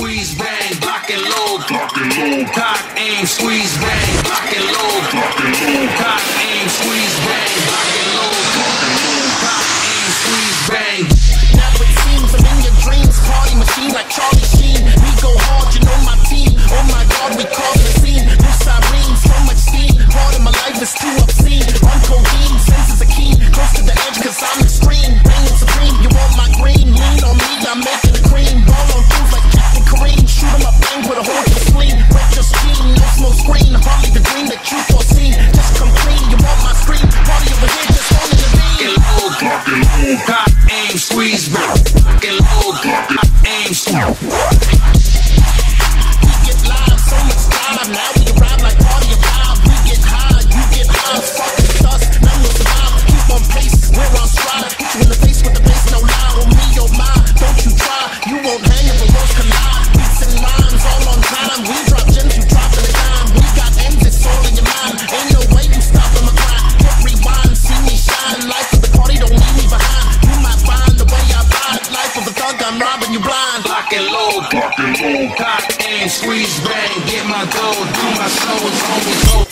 squeeze, bang, lock and load, cock, aim, squeeze, bang, lock and load, cock, aim, squeeze, bang, lock and load, cock, aim, squeeze, bang. Now it seems I'm in your dreams, party machine like Charlie Sheen. We go hard, you know my team. Oh my God, we cause the scene. Blue sirene, so much steam. Part of my life is too obscene. On codeine, senses are keen. Close to the edge, cause I'm extreme. Reigning supreme, you want my green. Lean on me, I'm making the cream. Ball on things like Captain Kareem. Shoot 'em up, bang with a hole to spleen. Wet your skin, no smoke screen. Hardly the green that you foreseen. Just come clean, you want my screen. Party over here, just holding the beat. Cock, aim, squeeze, bang, lock and load, cock, aim, squeeze. We get live, so much time. Now we arrive like party alive. We get high, you get high. Fuck with us, none will survive. Keep on pace, we're on stride. Hit you in the face with the bass, no lie. Oh me, oh my, don't you try. You won't hang if the worlds collide. Beats and rhymes all on time. We drop gems, you drop in the dime. We got M's, it's all in your mind. Ain't no way you stopping my grind. Hit rewind, see me shine. Life of the party, don't leave me behind. You might find the way I ride. Life of a thug, I'm robbing you blind. Lock and load, cock, aim, squeeze, bang, get my dough, do my show, it's always over.